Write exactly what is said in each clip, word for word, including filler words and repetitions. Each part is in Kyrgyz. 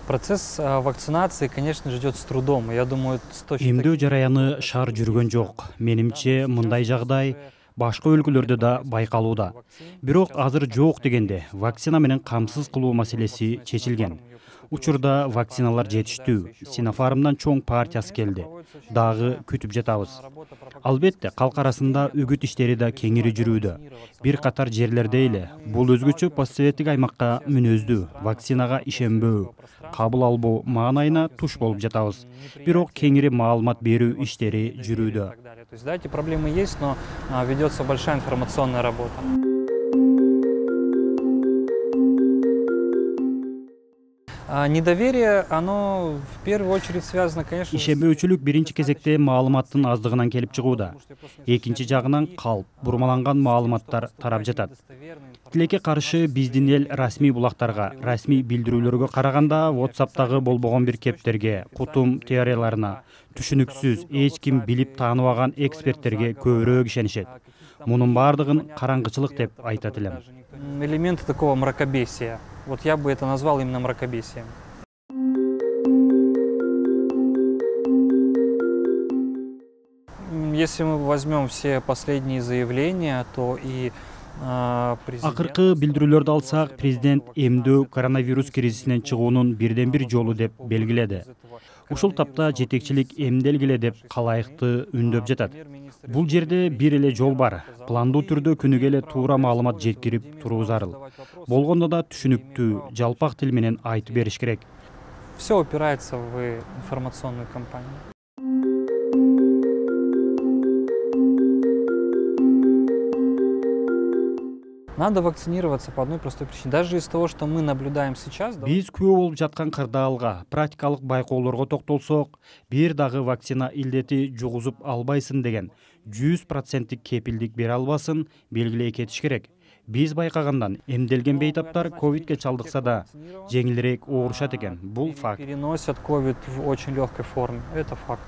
Процесс вакцинации, конечно же, идет с трудом. Я думаю, Эмдөө жараяны шар жүргөн жок. Менимче, мындай жагдай башка өлкөлөрдө да байкалууда. Бирок азыр жок дегенде вакцина менен камсыз кылуу маселеси чечилген. Учурда вакциналар жетиштүү. Синофармдан чоң партиясы келди. Дагы күтүп жатабыз. Албетте, калк арасында үгүт иштери да кеңири жүрүүдө. Бир катар жерлерде эле бул өзгөчө постсоветтик аймакка мүнөздүү, вакцинага ишенбөө, кабыл албоо маанайына туш болуп жатабыз. Бирок кеңири маалымат берүү иштери жүрүүдө. То есть, да, эти проблемы есть, но ведется большая информационная работа. Недоверие, оно в первую очередь связано, конечно... Ишенбөөчүлүк биринчи кезекте маалыматтын аздыгынан келип чыгууда. Экинчи жагынан калп, бурмаланган маалыматтар тарап жатат. Тилекке каршы биздин эл расмий булактарга, расмий билдирүүлөргө караганда WhatsApp'тагы болбогон бир кептерге, кутум теорияларына, түшүнүксүз, эч ким билип тааныбаган эксперттерге көбүрөөк ишенишет. Мунун бардыгын караңгычылык деп айтат элем. Элементы такого мракобесия. Вот я бы это назвал именно мракобесием. Если мы возьмем все последние заявления, то и Акыркы билдирүүлөрдү алсак, президент эмдөө коронавирус кризисинен чыгуунун бирден бир жолу деп белгиледи. Ушул тапта жетекчилик эмделгиле деп калайыкты үндөп жатат. Бул жерде бир эле жол бар. Пландуу түрдө күнүгө эле туура маалымат жеткирип туруу зарыл. Болгондо да түшүнүктүү, жалпак тил менен айтып бериш керек. Все упирается в информационную кампанию. Надо вакцинироваться по одной простой причине. Даже из того, что мы наблюдаем сейчас... Биз күбө болуп жаткан кырдаалга, практикалык байкоолорго токтолсок, бир дагы вакцина илдети жугузуп албайсың деген жүз проценттик кепилдик бере албасын белгилей кетиш керек. Биз байкагандан эмделген бейтаптар ковидке чалдыкса да жеңилирээк оорушат экен. Бул факт. Переносят ковид в очень легкой форме. Это факт.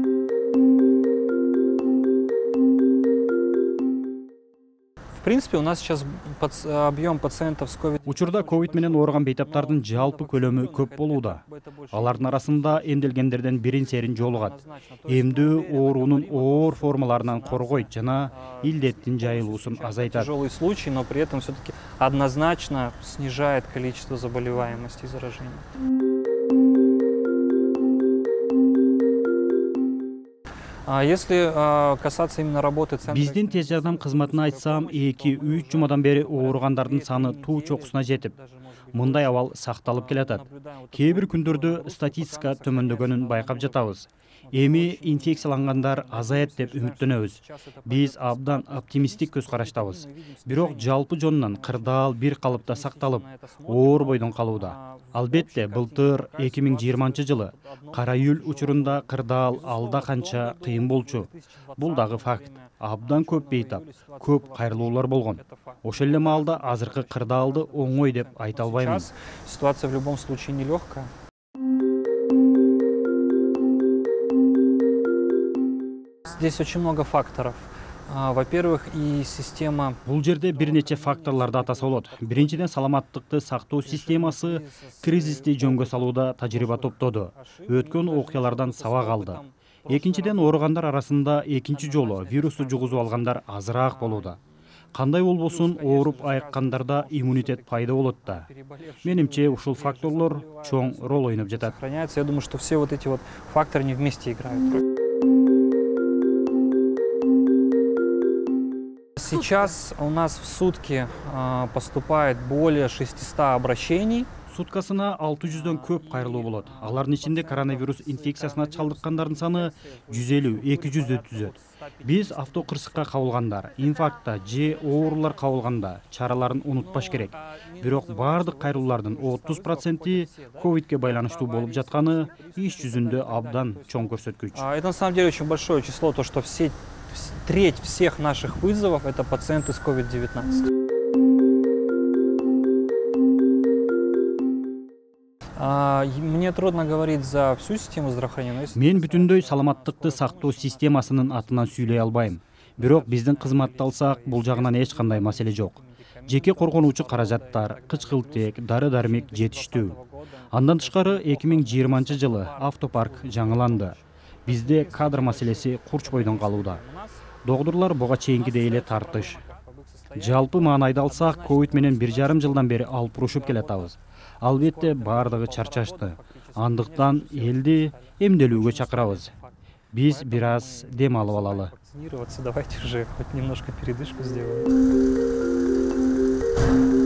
В принципе, у нас сейчас объем пациентов с ковид... Учурда ковид менен ооруган бейтаптардын жалпы көлөмү көп болууда. Алардын арасында эмделгендерден бирин серин жолугат. Эмдөө оорунун оор формаларынан коргойт жана илдеттин жайылуусун азайтат. Тяжелый случай, но при этом все-таки однозначно снижает количество заболеваемости и заражений. Если касаться именно работы центра... Биздин тез жардам кызматына айтсам, эки үч жумадан бери ооругандардын саны туу чокусуна жетип, мындай абал сакталып келатат. Кээ бир күндөрдө статистика төмөндөгөнүн байкап жатабыз. Эми инфекциялангандар азаят деп үмүттөнөбүз. Биз абдан оптимисттик көз караштабыз. Бирок жалпы жонунан кырдаал бир калыпта сакталып, оор бойдон калууда. Албетте, былтыр эки миң жыйырманчы жылы кара июль учурунда кырдаал алда канча кыйын болчу. Бул дагы факт. Абдан көп бейтап, көп кайрылуулар болгон. Ошол эле маалда азыркы кырдаалды оңой деп айта албаймын. Ситуация в любом случае нелегкая. Здесь очень много факторов. Во-первых, и система... Бул жерде бир нече факторлорду атаса болот. Биринчиден, саламаттыкты сактоо системасы кризисти жөнгө салууда тажрыйба топтоду. Өткөн окуялардан сабак алды. Экинчиден, ооругандар арасында экинчи жолу вирусту жугузуп алгандар азыраак болууда. Кандай болбосун, ооруп айыккандарда иммунитет пайда болот да. Менимче, ушул факторлор чоң роль ойноп жатат. Я думаю, что все вот эти вот факторы не вместе играют. Сейчас у нас в сутки поступает более шестисот обращений. Суткасына алты жүздөн көп кайрылуу болот. Алардын ичинде коронавирус инфекциясына чалдыккандардын саны жүз элүү — эки жүздү түзөт. Биз автокырсыкка кабылгандар, инфарктта же оорулар кабылганда чараларын унутпаш керек. Бирок бардык кайрылуулардын отуз проценти ковидке байланыштуу болуп жатканы иш жүзүндө абдан чоң көрсөткүч. Это на самом деле очень большое число, то что все треть всех наших вызовов это пациенты с ковид девятнадцать. Мне трудно говорить за всю систему здравоохранения. Мен бүтүндөй саламаттыкты сактоо системасынын атынан сүйлөй албайм. Бирок биздин кызматты алсак, бул жагынан эч кандай маселе жок. жеке коргонуучу каражаттар, кычкылтек, дары-дармек жетиштүү. Андан тышкары эки миң жыйырманчы жылы автопарк жаңыланды. Бизде кадр маселеси курч бойдон калууда. Догдурлар буга чейинкидей эле тартыш. Жалпы маанайда алсак, ковид менен бир жарым жылдан бери алпурушуп келатабыз. Албетте бардыгы чарчашты. Андыктан элди эмделүүгө чакырабыз. Биз бир аз дем алып алалы. Давайте уже хоть немножко передышку сделаем.